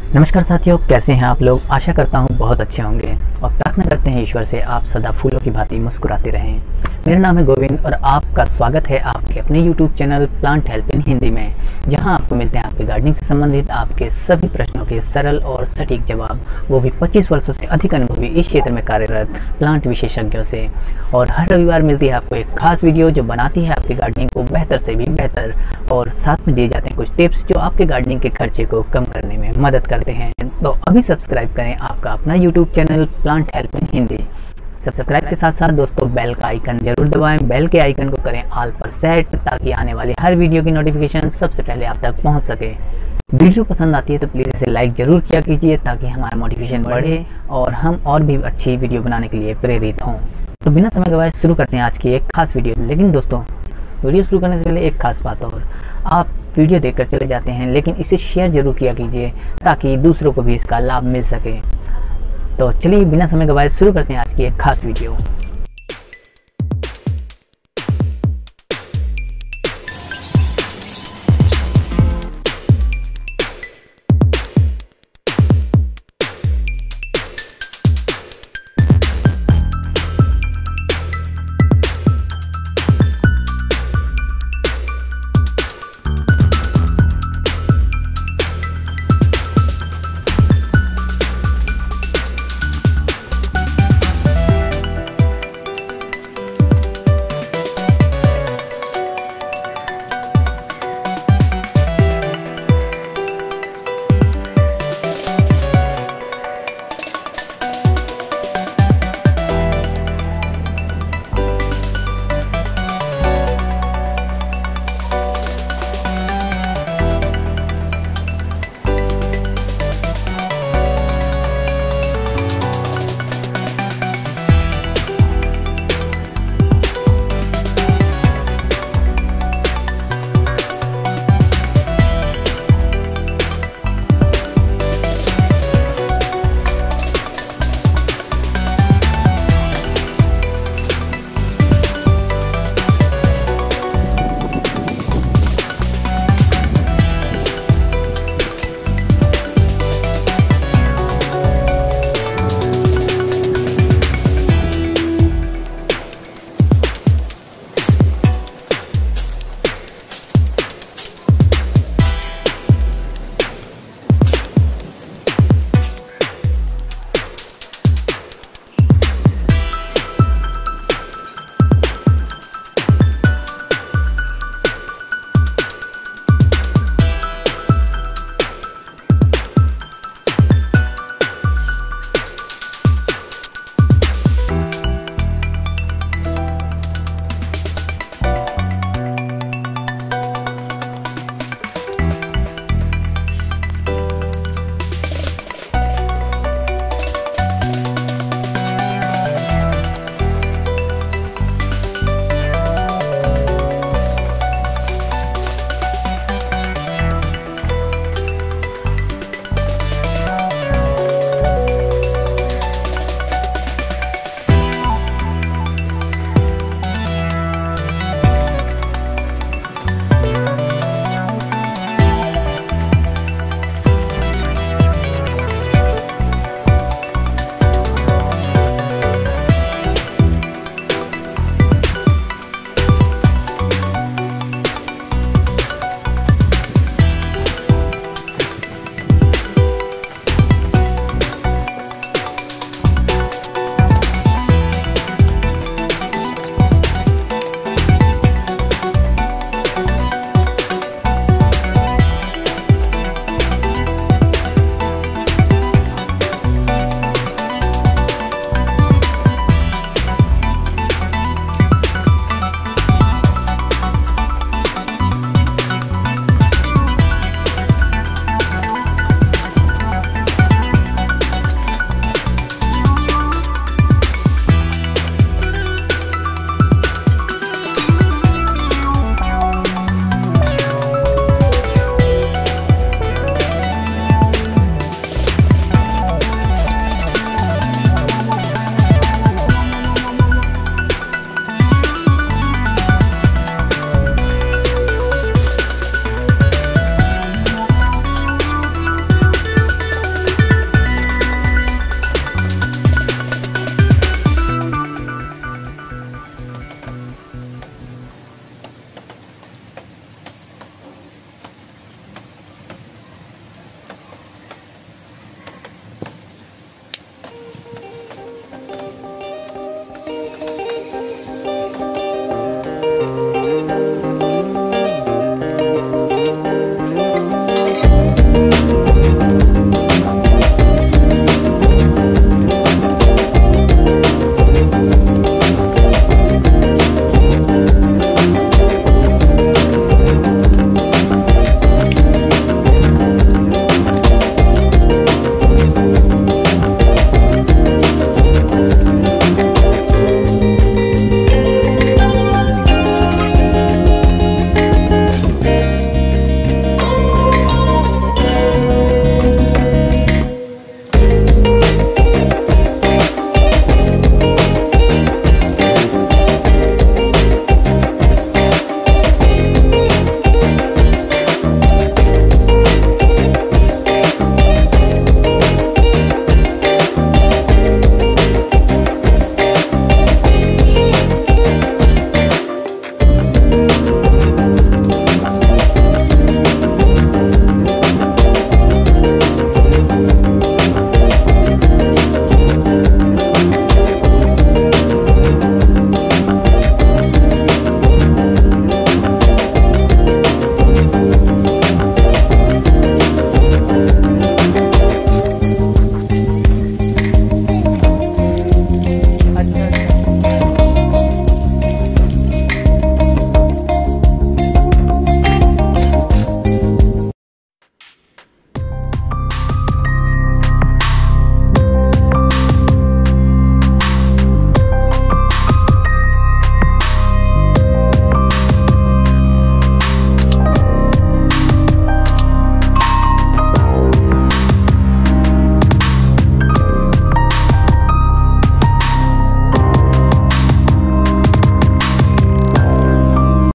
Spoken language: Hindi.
नमस्कार साथियों, कैसे हैं आप लोग। आशा करता हूँ बहुत अच्छे होंगे और प्रार्थना करते हैं ईश्वर से आप सदा फूलों की भांति मुस्कुराते रहें। मेरा नाम है गोविंद और आपका स्वागत है आपके अपने YouTube channel plant help in Hindi में, जहां आपको मिलते हैं आपके गार्डनिंग से संबंधित आपके सभी प्रश्नों के सरल और सटीक जवाब, वो भी 25 वर्षों से अधिक अनुभवी इस क्षेत्र में कार्यरत प्लांट विशेषज्ञों से। और हर रविवार मिलती है आपको एक खास वीडियो जो बनाती है आपकी गार्डनिंग को बेहतर से भी बेहतर, और साथ में दिए जाते हैं कुछ टिप्स जो आपके गार्डनिंग के खर्चे को कम करने में मदद करते हैं। तो अभी सब्सक्राइब करें आपका अपना YouTube channel plant help in Hindi. Subscribe के साथ साथ दोस्तों बेल का आइकन जरूर दबाएं। बेल के आइकन को करें ऑल पर सेट, ताकि आने वाली हर वीडियो की नोटिफिकेशन सबसे पहले आप तक पहुंच सके। वीडियो पसंद आती है तो प्लीज़ इसे लाइक जरूर किया कीजिए, ताकि हमारा मोटिवेशन बढ़े और हम और भी अच्छी वीडियो बनाने के लिए प्रेरित हों। तो बिना समय गवाए शुरू करते हैं आज की एक खास वीडियो। लेकिन दोस्तों, वीडियो शुरू करने से पहले एक खास बात और, आप वीडियो देखकर चले जाते हैं लेकिन इसे शेयर जरूर किया कीजिए, ताकि दूसरों को भी इसका लाभ मिल सके। तो चलिए बिना समय गवाए शुरू करते हैं आज की एक खास वीडियो।